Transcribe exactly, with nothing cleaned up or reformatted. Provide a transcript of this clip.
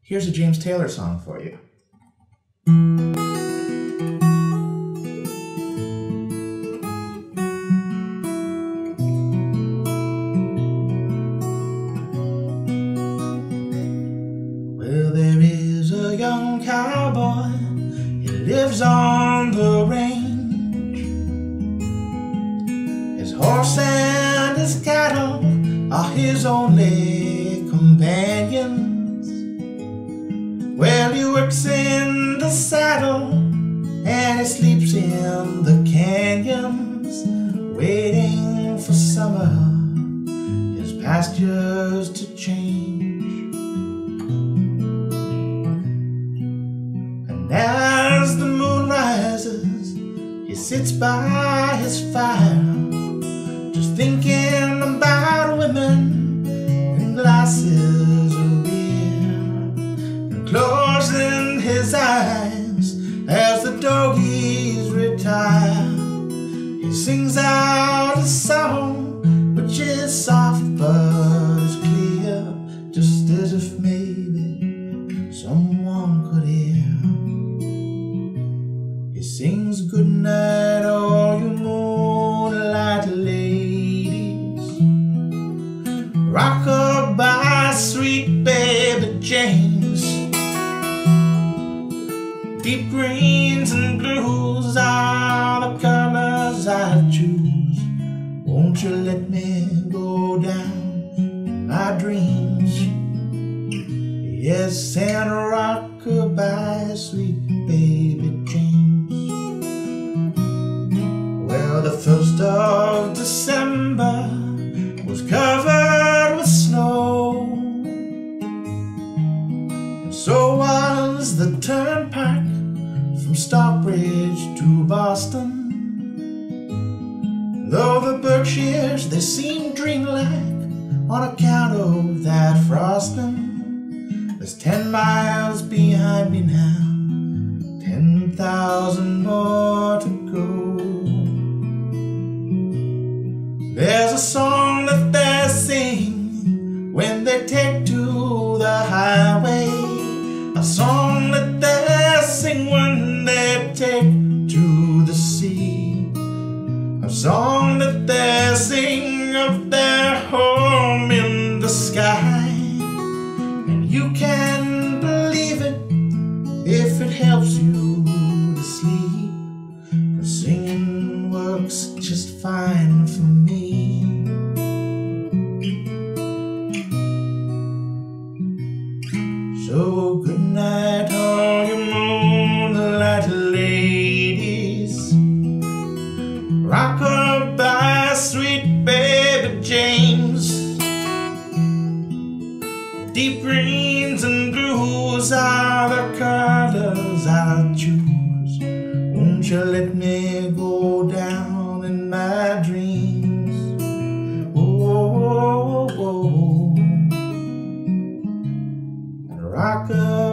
Here's a James Taylor song for you. Well, there is a young cowboy, he lives on the range. His horse and his cattle are his only companions. Well, he works in the saddle and he sleeps in the canyons, waiting for summer, his pastures to change. And as the moon rises, he sits by his fire, just thinking about women and glasses of beer, and closing his eyes as the doggies retire. He sings out a song which is soft but it's clear, just as if maybe someone could hear. He sings good night, all you moonlight ladies, rock-a-bye, sweet baby James. Deep greens and blues are the colors I choose. Won't you let me go down in my dreams? Yes, and rock-a-bye, sweet baby James. Well, the first of December was covered with snow, and so was the turnpike from Stockbridge to Boston. Though the Berkshires, they seem dreamlike on account of that frosting. There's ten miles behind me now, ten thousand more to go. There's a song that they sing when they take to the highway, a song that they sing when they take to the sea, a song that they sing of their home in the sky. And you can believe it if it helps you to sleep. The singing works just fine for me. So good night, all you moonlight ladies, rock-a-bye, sweet baby James. Deep greens and blues are the colors I choose. Won't you let me go down in my dreams? Oh, oh, oh, oh. Rock-a